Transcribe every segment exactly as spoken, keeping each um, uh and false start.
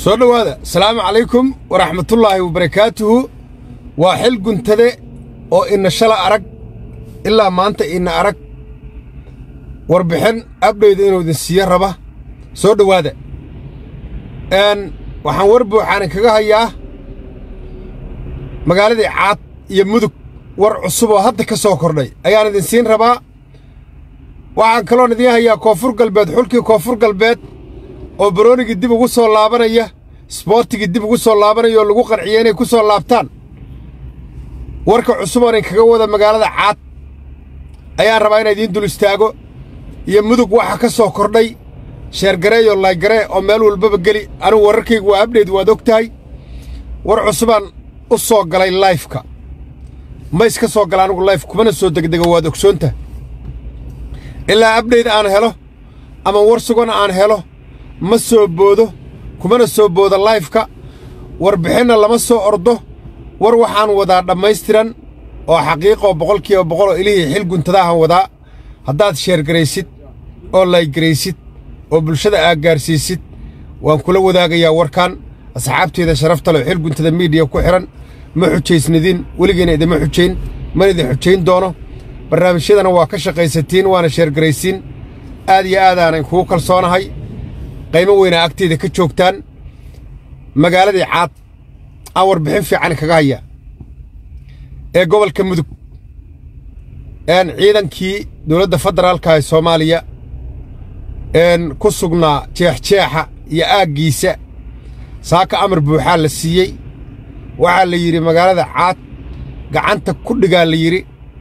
سؤال هذا السلام عليكم ورحمة الله وبركاته وحل قنتذي أو إن شلا أرق إلا ما أنت إن أرق وربحن أبدا إنه ذي السيارة به سؤال هذا أن وحنوربو حانك هيا مقالة عاد يمدك ور عصبه هذا كسوكر لي أيان ذي سين ربا وعن كلون ذي هيا كوفر قلبات حلكي كوفر قلبات oo Browning dib ugu soo laabanaya Sporting dib ugu soo laabanaya lagu qarxiyeen ku soo laabtaan warka cusub oo kaga wada magaalada caad ayaa rabaa in idin dul istaago iyo mudug waxa ka soo kordhay share gareeyo like garee oo meel walba gali anigu wararkaygu waa update waad ogtahay war cusuban u soo galay live-ka ma iska soo galaan anigu live kuma soo degdega waad ogsoonta ilaa update aan helo ama war sugan aan helo ما سو بودو كمان سو بودو اللايف كا وربحنا لما سو أرضه وروحان ودا دمايسترن أو حقيقة وبقول كي وبقول إليه حل كنت ده ودا هذا شير جريسيت أو لايك جريسيت أو بالشدة أجرسيسيت وكل ودا جيا وركان أصحابتي إذا شرفت له حل كنت ده ميديا كحرن ما حجي سندين ولقينا إذا ما حجين ما إذا حجين دونه برنامج شيء أنا واكش قيستين وأنا شير جريسين آدي آذا أنا خوك الصانع هاي قيمة وين أكتي ذيك الشوكتان مقالة عاد أور بحين في عنك غاية إيه قبل كمدك إن عيدن كي دولة فدرال كاي سوماليا إن كسقنا تيح تيحة يا أجيسة ساك أمر بحال السيء وعلى يري مقالة عاد قعنت كل قال يري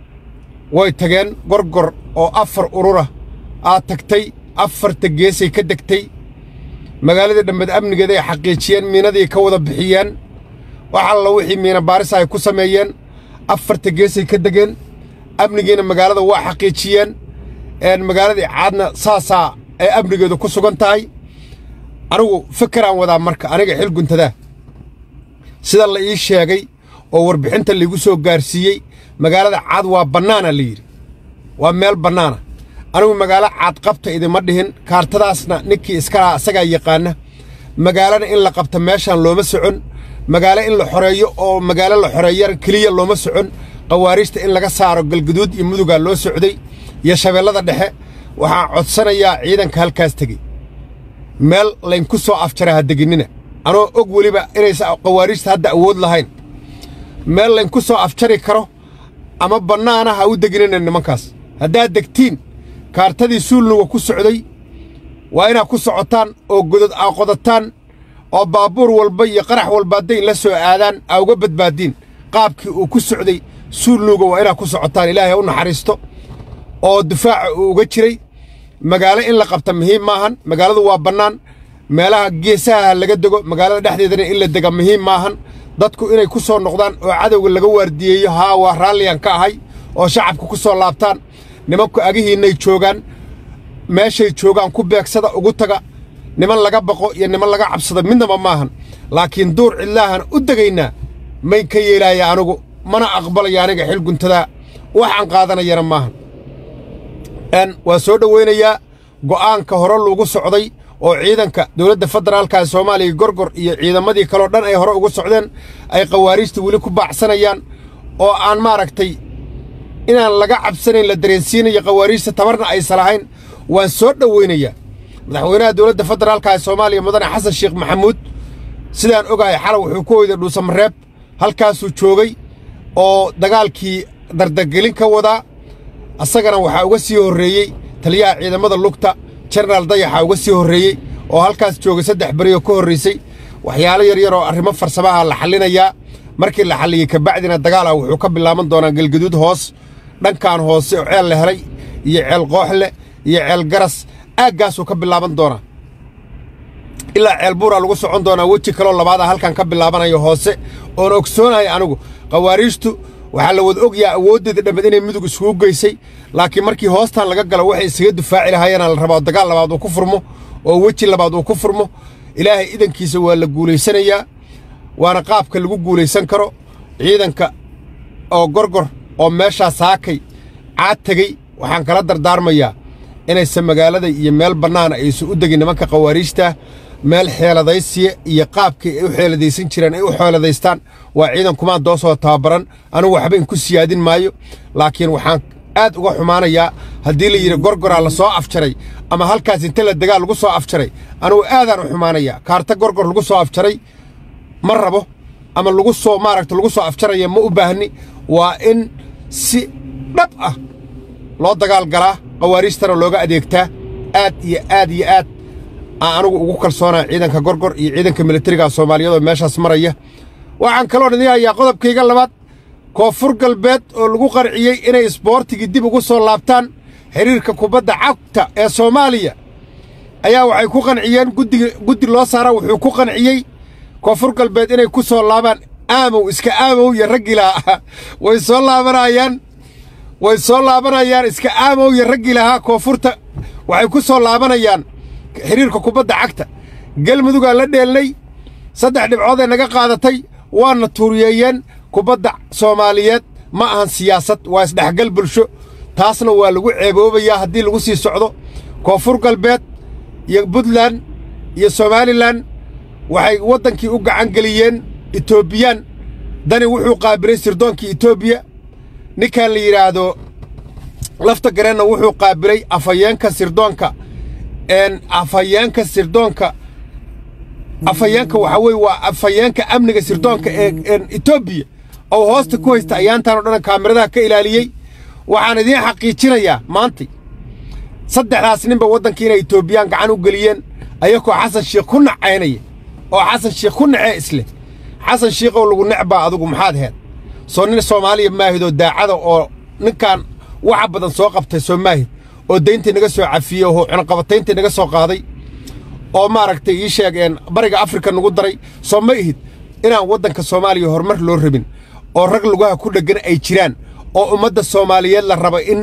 ويتجن قرقر أو أفر أورورة آتكتي أفر تجيسي كدكتي magaalada dhamad amnigeeda ay xaqiijiyeen miinadii ka wada bixiyeen waxa la wixii miina baaris ay ku sameeyeen afarta geesay ka dageen amnigeena magaalada waa xaqiijiyeen een magaaladii caadna saasa ay amnigeedu ku sugan tahay anigu fikiraan wada marka aniga xil guntada sida la ii sheegay oo warbixinta lagu soo gaarsiiyay magaalada caad waa banaana la yiri waa meel banaana أنا مقالة عاد قبت إذا ما دهن كارتدا أصلا نكى إسكارا سجى يقانا مقالة إن لقبت ماشان لو مسعون مقالة إن الحرية أو مقالة الحرية كلية لو مسعون قواريست إن لقى صاروا الجدود يمدوا قال له سعودي يا شباب الله ده وعطسنا يا عيدا كهالكاستجي مال لينكسو أفترها الدجنينة أنا أقولي بقى إني قواريست هذا أود لهين مال لينكسو أفتري كرو أما بنا أنا هود دجنينة النمكاس هذا دكتين كارتدي سول وكو سعودي وأنا كو سعوتان أو جدد أو قدتان أو بابور والبي قرح والبادين لسوا آذان أو قبض بادين قابك وكو سعودي سول لوجو وأنا كو سعوتان إلهي ون حريستو أو دفاع وجتري مقالة إن لقبت مهم ماهن مقالة وابنان مالها جيسها اللي قدقو مقالة دحدي ذني إلا دقا مهم ماهن ضدكو إني كسر نقدان وعدو اللي جوار دي ها وراليان كهاي أو شعبكو كسر لابتان nimanku agihii inay joogan meeshay joogan ku beegsada ugu taga niman laga baqo iyo niman laga cabsado midnaba maahan laakiin door ilaahan u dagayna may ka yeelaya anigu mana aqbalaya aniga xil guntada waxaan qaadanayana maahan aan waa soo dhaweynaya go'aanka hore loogu socday oo ciidanka dawladda federaalka ee Soomaaliya gorgor iyo ciidamadii kale dhan ay hore ugu socdeen ay qawaariista wali ku baacsanayaan oo aan maaragtay إن لقى عبسني للدرينسين يقواريس تمرنا أي صلاحين وانسود وينيا مدحونا دولة فدرال كاي سوماليا مدن حسن الشيخ محمود سيدان أوجاي حلو حكومة دوسا مراب هل كاسو تشوجي أو دجال كي دردقلين كودا السجنة وحاوسيه الرئي تليا إذا مدى اللقطة شرنا ضيع حاوسيه الرئي أو هل كاس تشوجي سدح بريو كوريسي وحياله يريرو أرهم فرسبها اللي حلينا يا مركي اللي حلي كبعدنا دجال أو حكم الله من دونا قل جدود هوس دنكان هوس عيال هري يعيال قوحلة يعيال جرس أجاس وكب الله من دونا إلا عيال بورا لقص عندنا وجه كلا الله بعدها هل كان كب الله بنا يهوس ونكسونا يا أنو قواريستو وحلا ود أجيا ود إذا بدينا مدوق سوق جيسي لكن مركي هوستان لقى قالوا واحد سيد فاعل هاي أنا الرباط دجال الله بعده كفرمه ووجه الله بعده كفرمه إلهي إذا كيسوا اللي قولي سنة وأنا قاب كل قولي سنكرو إذا ك أو قرقر أو ماشى ساكي عاد تجي وحن كلا دردار مياه إن السمجالة يميل بنانا يسود دقينا مك قواريسته meel xeeladaysiya iyo qaabkii ay u xeeladaysan jireen ay u xeeladaystaan waa ciidan kumaan doo soo tababaran anigu waxba in ku siyaadin maayo laakiin waxaan aad uga xumaanayaa haddii la yidhi gorgoraa la soo afjaray ama halkaas inta la dagaal lagu soo afjaray anigu aadaan u xumaanayaa kaarta gorgor lagu soo afjaray ma rabo ama lagu soo maaragta lagu soo afjaraya ma u baahni waa in si dhab ah loo dagaal galaa qawaariistana looga adeegtaa aad iyo aad iyo aad anigu ugu kalsoonaa ciidanka gorgor iyo ciidanka militariga Soomaaliyeed oo meeshaas maraya waxaan kaloo nidaamaya qodobkayga labaad koonfur galbeed oo lagu qarciyay inay isboortiga dib ugu soo laabtaan xiriirka kubadda cagta ee Soomaaliya ayaa waxay ku qanciyeen guddi guddi loo saara wuxuu ku qanciyay koonfur galbeed inay ku soo laabaan aamow iska aamow iyo ragila way soo laabanayaan way soo laabanayaan iska aamow iyo ragila koonfurta waxay ku soo laabanayaan xiriirka kubadda cagta galmuduga la dheelnay saddex dhibcood ee naga qaadatay waana tuuriyeen kubadda Soomaaliyeed ma ahan siyaasad waa isdhaxgal bulsho taasna waa lagu ceeboobayaa haddii lagu sii socdo koonfur galbeed iyo Puntland iyo Somaliland waxay wadankii u gacan galiyeen Ethiopian dani wuxuu qaabilay sirdoonkii Ethiopia ninka la yiraahdo lafta gareena wuxuu qaabilay afayeenka sirdoonka en afayeenka sirdoonka afayeenka waxa way waa afayeenka amniga sirdoonka ee Ethiopia oo hoosta ku haysta ayaantan oo dhan kaamiradaha ka ilaaliyay waxaan idin xaqiijinayaa maanta saddexdaas ninba wadankiina Ethiopian gacan u galiyeen ayagoo Xasan Sheekh ku nacaynaya oo Xasan Sheekh ku nacay isle Xasan Sheekh oo lagu nacba adigu maxaad heed soo nin Soomaaliya maahido daacada oo ninkan waxa badan soo qabtay Soomaaliya oo deyntii naga soo cafiyay oo cunaqabatayntii naga soo qaaday oo maaragtay ii sheegeen bariga Afrika nagu daray Soomaaliya inaan wadanka Soomaaliya horumar loo rabin oo rag lugaha ku dhagan ay jiraan oo ummadda Soomaaliyeed la rabo in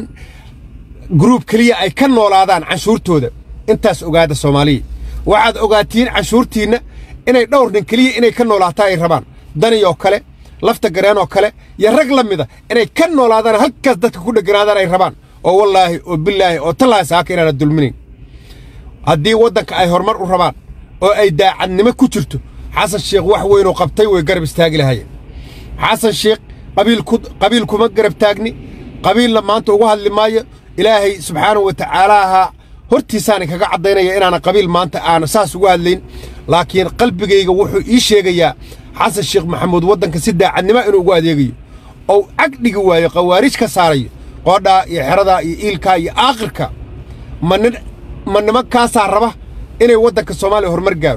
group kaliya ay ka noolaadaan canshuurtooda intaas ogaada Soomaaliya waxaad ogaatiin canshuurtiina inay dhowr nin kaliya inay ka noolaataa ay rabaan dani oo kale lafta gareen oo kale iyo rag la mida inay ka noolaadaan halkaas dadka ku dhaganaadaan ay rabaan oo wallaahi oo billaahi oo tallaahi saaka inaana dulminin haddii wadanka ay horumar u rabaan oo ay daacadnimo ku jirto Xasan Sheekh wax weyn oo qabtay way garab istaagi lahaayeen Xasan Sheekh qabiil ku qabiil kuma garab taagni qabiilna maanta ugu hadli maayo ilaahay subxaanahu wa ta'aala hortiisaan kaga cadeynaya inaana qabiil maanta aan saas ugu hadlayn laakiin qalbigayga wuxuu ii sheegayaa Xasan Sheekh Maxamuud wadanka si daacadnimo inuu ugu adeegayo oo aqdhigi waayo qawaarij ka saarayo qoodha iyo xerada iyo ilka iyo aakhirka man manama ka saaraba inay wadanka Soomaaliya horumar gaaro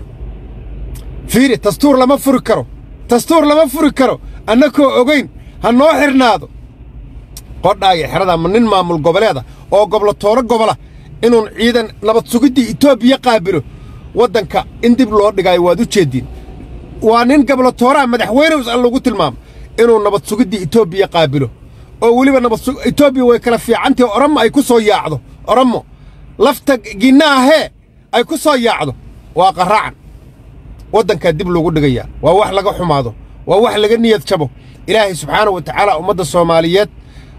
fiiri dastuur lama furi karo dastuur lama furi karo annakoo ogeyn ha noo xirnaado qoodha iyo xerada man maamul goboleeda oo gobol tooro gobola inuu ciidan nabad sugidii Itoobiya qaabilo wadanka in dib loo dhigay waad u jeedin waa nin gobol toora madaxweyne uu lagu tilmaamo inuu nabad sugidii Itoobiya qaabilo oo waliba nabad Itoobiya way kala fiicantii Oromo ay ku soo yaacdo Oromo lafta ginaahe ay ku soo yaacdo waa qaraacan wadanka dib loogu dhigaya waa wax laga xumaado waa wax laga niyad jabo ilaahay subxaanahu wa ta'aala ummadda Soomaaliyeed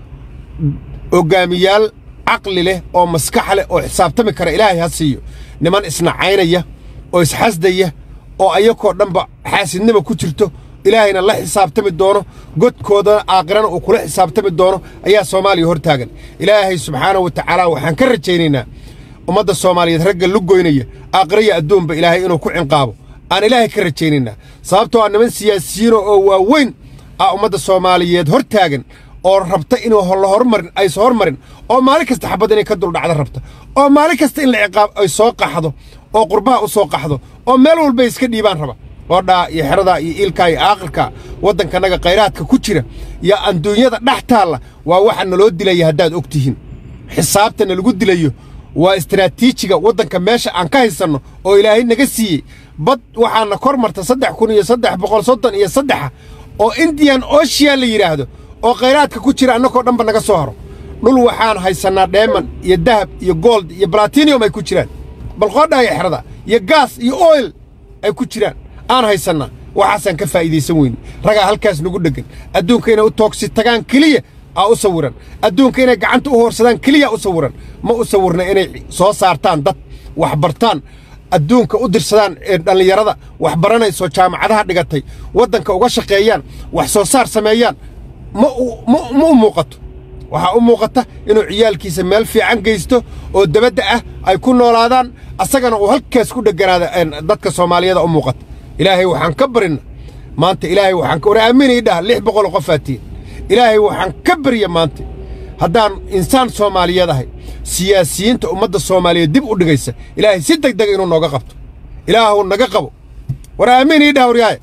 ogaamiyaal aqli leh oo maskax leh oo xisaabtami kara ilaahay ha siiyo niman isnacaynaya oo isxasdaya oo ayakoo dhanba xaasidnimo ku jirto ilaahayna la xisaabtami doono godkooda aakhirana uu kula xisaabtami doono ayaa Soomaaliya hor taagan ilaahay subxaanahu wa ta'aala waxaan ka rajaynaynaa ummadda Soomaaliyeed ragga lu goynaya aakhiraya adduunba ilaahay inuu ku cinqaabo aan ilaahay ka rajaynaynaa sababtoo ah niman siyaasiyiin oo waaweyn ah ummadda Soomaaliyeed hor taagan oo rabta inuu la hormarin ay soo hormarin oo maalin kasta xabad inay ka dul dhacdo rabta oo maalin kasta in la ciqaab ay soo qaxdo oo qurbaha u soo qaxdo oo meel walba iska dhiibaan raba oo dhaa iyo xerada iyo ilka iyo aakhirka wadanka naga khayraadka ku jira ya adduunyada dhaxtaala waa waxa naloo dilay hadaad ogtihiin xisaabtana lagu dilayo waa istiraatiijiga wadanka meesha aan ka haysano oo ilaahay naga siiyay bad waxaana kormarta saddex kun iyo saddex boqol soddon iyo saddex oo Indian Ocean la yiraahdo oo khayraadka ku jira annakoo dhanba naga soo haro dhul waxaan haysanaa diamond iyo dahab iyo gold iyo platinum ay ku jiraan bal qoodha ay xirada iyo gas iyo oil ay ku jiraan aan haysanaa waxaasan ka faa'iideysan weyn raga halkaas nagu dhagan adduunka inay u toogsi tagaan kaliya aa u sawiran adduunka inay gacanta u horsadaan kaliya u sawiran ma u sawirna inay soo saartaan dad wax bartaan adduunka u dirsadaan ee dhalinyarada wax baranayso jaamacadaha dhigatay waddanka uga shaqeeyaan wax soo saar sameeyaan ma ma u muuqato waxa u muuqata inuu ciyaalkiisa meel fiican geysto oo dabadda ah ay ku noolaadaan asagana uu halkaas ku dhaganaada dadka Soomaaliyeed u muuqata ilaahay waxaan ka barin maanta ilaahay waxaan ka waraaminay dhaha lix boqol qof aatiin ilaahay waxaan ka bariya maanta haddaan insaan Soomaaliyeed ahay siyaasiyiinta ummadda Soomaaliyeed dib u dhigaysa ilaahay si degdeg inuu nooga qabto ilaahu naga qabo waraaminay dhaha wariyaay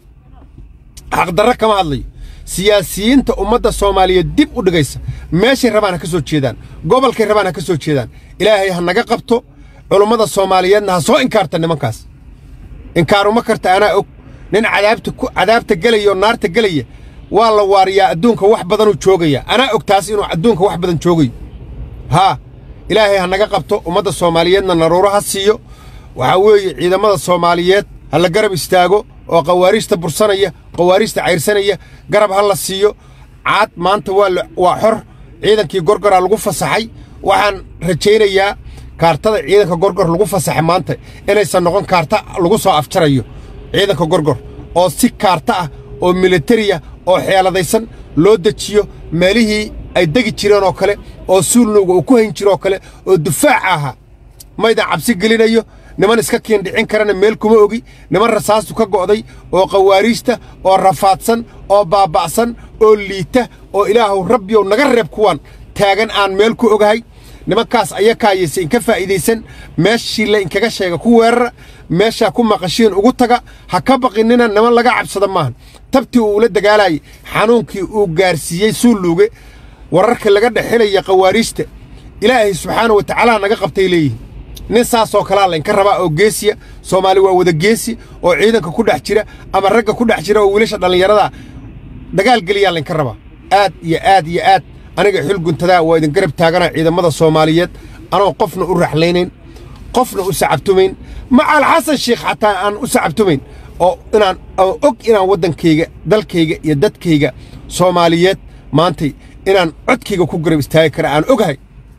xaq darro kama hadlayo siyaasiyiinta ummadda Soomaaliyeed dib u dhigaysa meeshay rabaan ka soo jeedaan gobolkay rabaan ka soo jeedaan ilaahay ha naga qabto culimada Soomaaliyeedna ha soo inkaarta nimankaas inkaaruma karta ana og nin cadaabta ku cadaabta galayo naarta galaya waa la waariyaa adduunka wax badan uu joogaya ana og taas inuu adduunka wax badan joogayo ha ilaahay ha naga qabto ummadda Soomaaliyeedna naruuro ha siiyo waxa weeye ciidamada Soomaaliyeed ha la garab istaago oo qawaariista bursanaya qawaariista cayrsanaya garab hal la siiyo caad maanta waa waa xor ciidankii gorgor lagu fasaxay waxaan rajaynayaa kaartada ciidanka gorgor lagu fasaxay maanta inaysan noqon kaarta lagu soo afjarayo ciidanka gorgor oo si kaarta ah oo military ah oo xeeladaysan loo dajiyo meelihii ay degi jireen oo kale oo suulnuga uu ku hayn jiro kale oo difaac aha mayda cabsi gelinayo niman iska keen dhicin karana meel kuma ogi niman rasaastu ka go'day oo qawaariista oo rafaadsan oo baaba'san oo liita oo ilaahu rabbiyow naga reeb kuwan taagan aan meel ku ogahay nimankaas ayakaayay in ka faa'iideysan meeshii la inkaga sheega ku weerar meesha ku maqashiin ugu taga ha ka baqinina niman laga cabsada maahan tabti uu la dagaalay xanuunkii uu gaarsiiyay suuluuge wararka laga dhaxinaya qawaariista ilaahay subxaanahu wa ta'aala naga qabtay leeyihiin nin saas oo kala la inka raba oo geesiya Soomaali waa wada geesi oo ciidanka ku dhax jira ama ragga ku dhax jira oo wiilasha dhalinyarada dagaal galiya la inka raba aad iyo aad iyo aad aniga xil guntada waa idin garab taagana ciidamada Soomaaliyeed anoo qofna u raxlaynayn qofna u sacabtumayn macal Xasan Sheekh xataa aan u sacabtumayn oo inaan og inaan wadankayga dalkayga iyo dadkayga Soomaaliyeed maanta inaan codkayga ku garab istaagi kara aan ogahay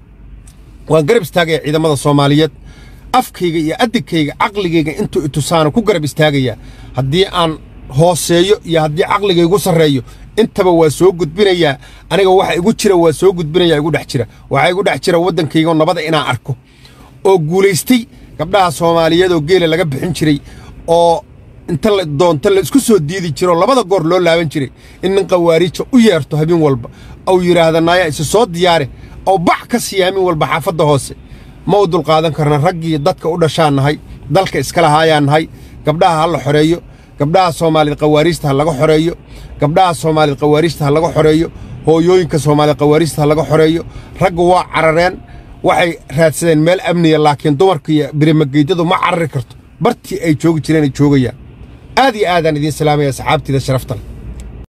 waan garab istaagay ciidamada Soomaaliyeed afkayga iyo adigkayga aqligayga intuu itusaano ku garab istaagaya haddii aan hooseeyo iyo haddii aqligaygu sareeyo intaba waa soo gudbinaya aniga waxa igu jira waa soo gudbinaya igu dhax jira waxa igu dhax jira wadankayga nabada inaan arko oo guuleystay gabdhaha Soomaaliyeed oo geela laga bixin jiray oo inta la doonta la isku soo diidi jiro labada goor loo laaban jiray in nin qawaarijo u yeerto habeen walba oo yiraahdanaaya is soo diyaare oo bax ka siyaamin walba xaafada hoose ma u dul qaadan karna raggii dadka u dhashaanahay dalka iska lahaayanahay gabdhaha la xoreeyo gabdhaha Soomaaliyeed qawaariista laga xoreeyo gabdhaha Soomaaliyeed qawaariista laga xoreeyo hooyooyinka Soomaaliyeed qawaariista laga xoreeyo ragga waa carareen waxay raadsadeen meel amniya laakiin dumarka iyo birimageydadu ma carari karto bartii ay joogi jireen ay joogayaan aad iyo aad aan idin salaamaya asxaabtida sharafta